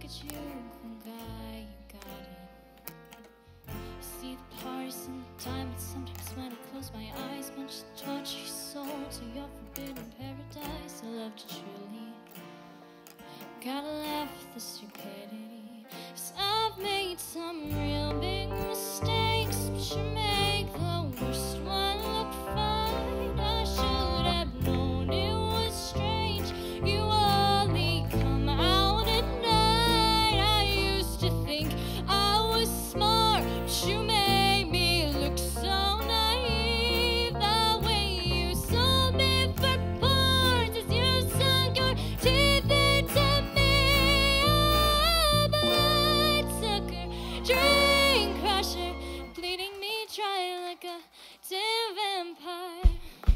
at you, cool guy, you got it. See the parties and the time, but sometimes when I close my eyes, bunch of torture your soul to your forbidden paradise. I loved you truly. Gotta laugh at the stupidity, 'cause I've made some real big mistakes, but you make the worst one look fine. I should have known it was strange. You only come out at night. I used to think I was smart, but you made me look so naive. The way you sold me for parts as you sunk your teeth into me. Oh, bloodsucker, dream crusher, bleeding me dry like a damn vampire.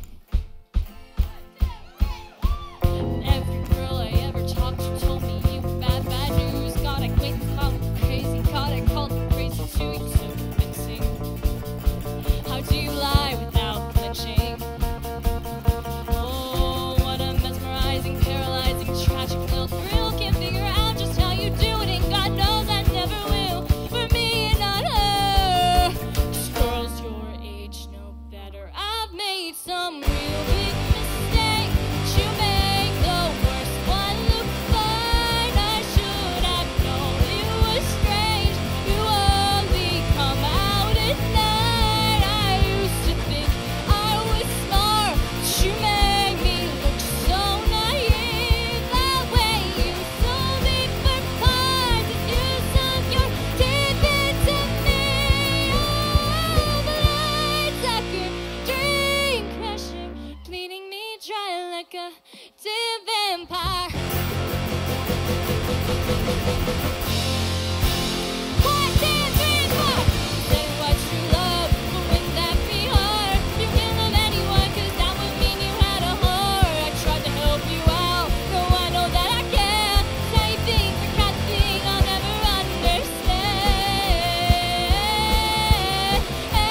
Every girl I ever talked to told me you were bad, bad news. God, I quit and called you crazy. God, I called you crazy too. You're so convincing. How do you lie without flinching? Oh, what a mesmerizing, paralyzing, tragic little thrill. Can't figure out just how you do it, and God knows I never will. For me and not her. 'Cause girls your age know better. I've made some real big mistakes, but you make the worst one look fine. I should have known it was strange. You only come out at night. I used to think I was smart, but you made me look so naive. That way you sold me for parts as you sunk your teeth into me. Oh, bloodsucker, dream crusher, bleeding me dry like a damn vampire. 1, 2, 3, 4. Say what you love, but wouldn't that be hard? You can't love anyone, 'cause that would mean you had a heart. I tried to help you out, no, I know that I can. Say you think the kind of thing I'll never understand.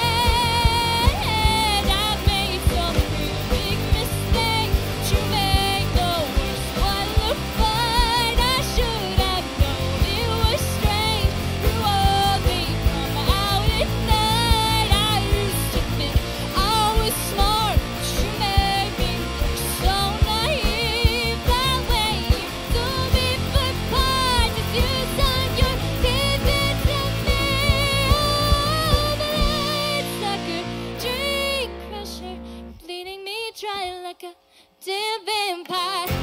And I've made some real big mistakes, but you make the worst one look fine. I should have known it was strange. You only come out at night. I used to think I was smart, but you made me look so naive. That way you sold me for parts as you sunk your teeth into me. Oh, bloodsucker, dream crusher, bleeding me dry like a damn vampire.